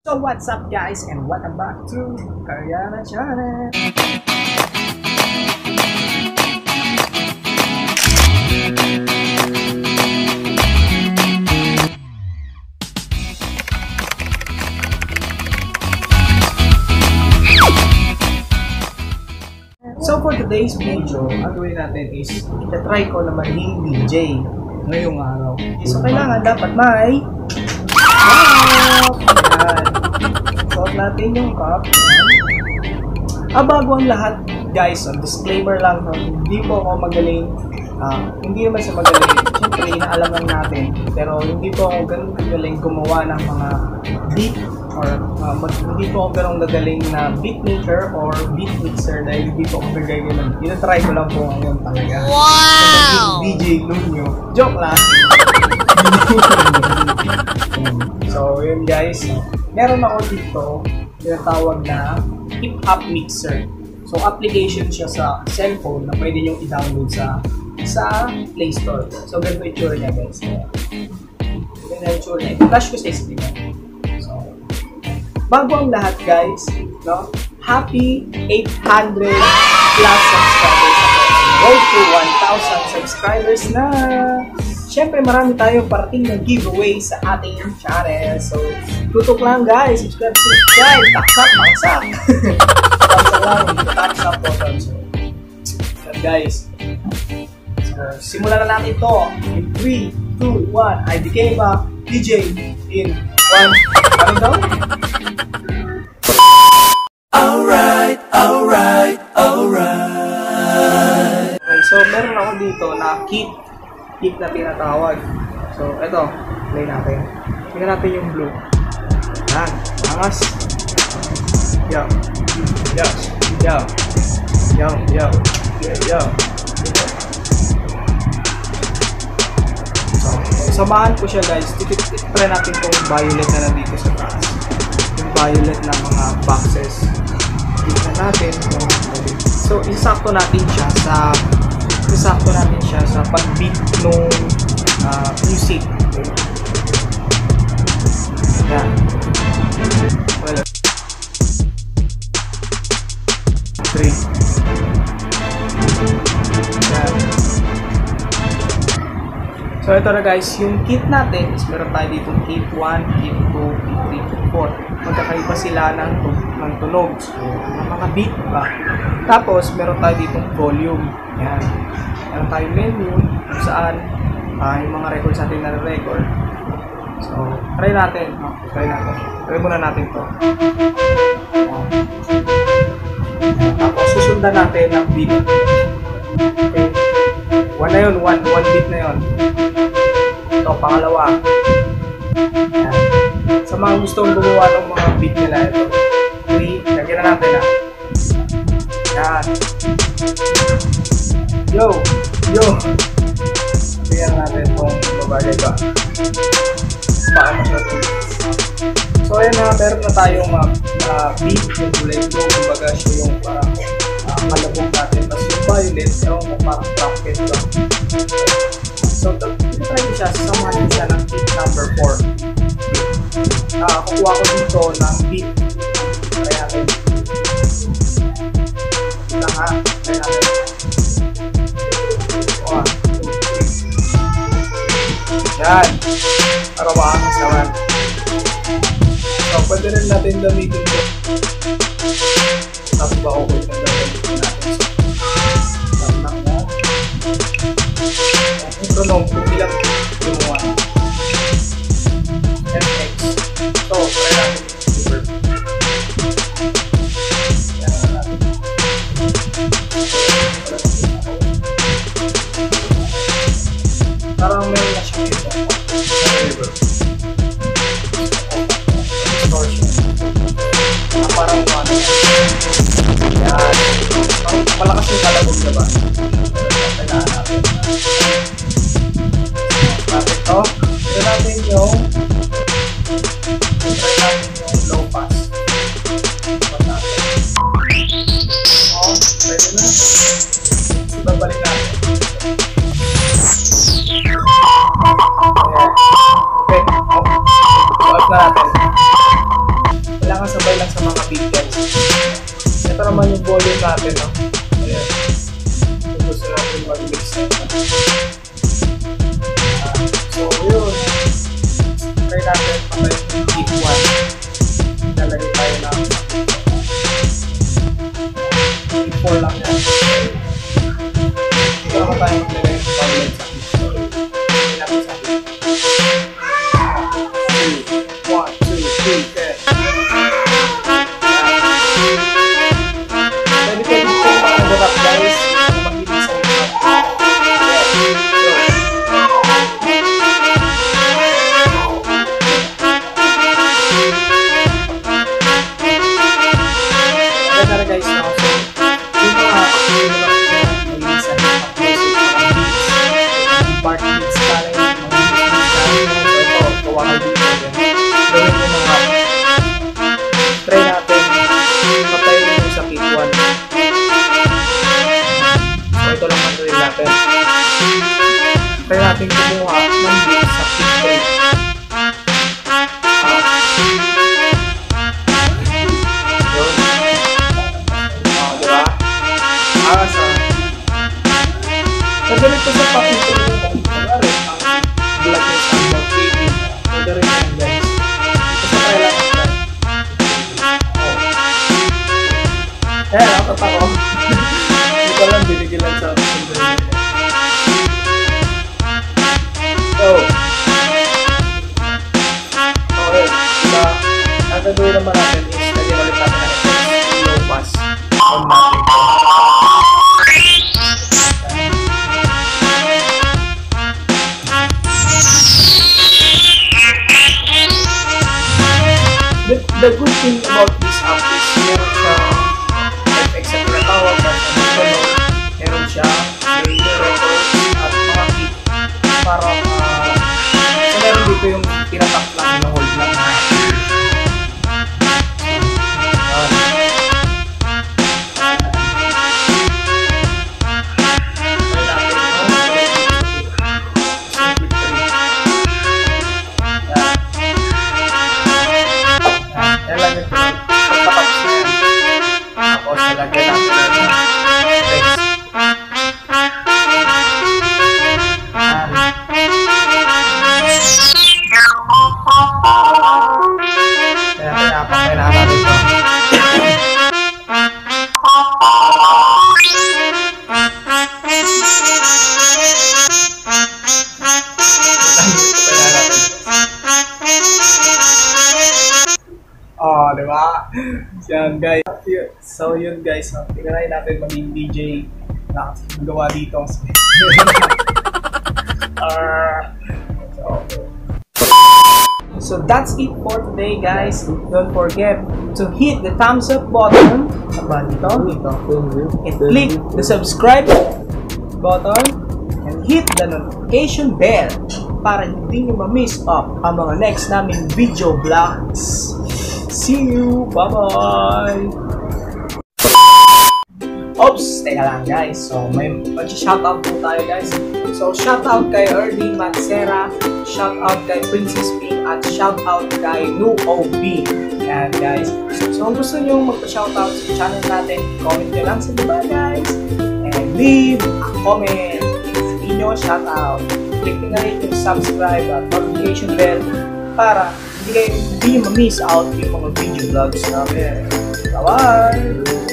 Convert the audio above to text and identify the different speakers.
Speaker 1: So what's up guys and welcome back to Karyana Channel. So for today's video, ang gawin natin is itatry ko na maging DJ ngayong araw. So kailangan dapat may cup. Ayan. Suot natin yung cup. Bago ang lahat guys, disclaimer lang, hindi po ako magaling. Hindi naman sa magaling. Siyempre, inaalam lang natin. Pero hindi po ako ganun kagaling gumawa ng mga beat or hindi po ako ganun gagaling na beatmaker or beatmixer dahil hindi po ako gagaling nun. Tinatry ko lang po ngayon talaga. Wow! DJ Lunyo. Joke lang. So, yun guys. Meron ako dito tinatawag na hip-hop mixer. So, application siya sa cellphone na pwede nyo i-download sa Play Store. So, ganito yung itsura niya guys. Ganito yung itsura niya. I-flash ko sa screen. So, bago ang lahat guys, no? Happy 800 plus subscribers ako. Road to 1,000 subscribers na! Siyempre, marami tayong parating na giveaway sa ating channel. So, tutok lang guys. Subscribe. Taksak. Taksak lang. Taksak button. So, guys. So, simulan na natin ito. In 3, 2, 1. I became a DJ in 1. Ano daw? Alright. Okay, so meron ako dito na kit na tinatawag. So, ito. Play natin. Tingnan natin yung blue. Yan. Angas. Yo. So, samahan ko siya guys. Try natin itong violet na nandito sa taas. Yung violet na mga boxes. Tingnan natin. So, isakto natin siya sa pag-beat nung music. Yan. Well, 3. Yan. So, ito na guys, yung kit natin is meron tayo dito kit 1, kit 2, kit 3, kit 4. Magkakaiba sila ng tunog. So, ng mga beat ba? Tapos, meron tayo ditong volume. Yan. Meron tayong menu kung saan yung mga records natin na record. So, try natin. Try muna natin to. Tapos, susundan natin ng beat. Okay. One na yun. One beat na yun. Ito, pangalawa. Yan. Sa mga gustong gumawa ng mga beat nila, ito. 3. Lagyan na natin ha. Yan. Yo! Tingnan natin kung babagay ba. Paano natin. So ayan na, meron na tayong mga beat yung kulay blue. Kumbaga siya yung parang malabog natin. Tapos yung violet, yung parang bracket ba. So try ko siya, sasamahan ko siya ng beat number 4. Kukuha ko dito ng beat. Try natin. Ito nga, try natin. Yan. Para maangas naman. So, pwede rin natin gamitin ito. Tapos ba okay na gamitin natin. So, lang na. Ito nung kung ilang gumawa. FX. So, try natin. Yan natin. Parang meron na siya dito. Parang ano. Yan. Malakas yung kalabog na ba? Kailangan natin. Natin to. Try natin yung low pass. Pwede na. Babalik natin. Okay. Solve na natin. speakers. Ito naman yung volume natin, no? Ayan. Kung gusto natin mag-mix nito. So, yun. Try natin patay yung keep 1. Lalagay tayo na keep 4 lang yan. Ito naman tayo maglagay yung volume sa keep 4. Natin sa keep 1, 2, 3, 10. Pwede kayo mga nag-rap guys. Mag-ibig sa inyo. Ganda guys, no? So, yung mga mag-ibig sa inyo. Part beats talent, ito, gawa ka dito. Gawin mo mga try natin patayin mo sa keep 1. So ito lang ang gawin natin. Try natin kumuha ng beat sa keep 3. Yun. Diba? Asa. So ganito sa pakito mo kung pagkari ang black is ang black baby. Pwede rin yan guys. Basta try lang ang try. Eh, nakakot ako. Hindi ko lang binigilan sa sundin. So, okay. Diba, ang gagawin naman natin is lagyan ulit natin ang low pass on natin. The good thing about this app is meron siya FX at tinatawag at meron siya radio records at mga kit para so meron dito yung tinatak lang na hold lang na diba? Yan guys. So yun guys, tingnan natin maging DJ na gawa dito. So that's it for today guys. Don't forget to hit the thumbs up button dito, and click the subscribe button and hit the notification bell para hindi nyo ma-miss up ang mga next naming video vlogs. See you! Bye-bye! Oops! Teka lang guys. So, may mag-shoutout po tayo guys. So, shoutout kay Ernie Mancera, shoutout kay Princess Pink, at shoutout kay Nu OB. Yan guys. So, kung gusto nyo magpa-shoutout sa channel natin, comment nyo lang sa baba guys. And leave a comment. Hindi nyo shoutout. Click nyo na rin yung subscribe at notification bell para hindi ma-miss out yung mga video vlogs namin. Bye-bye!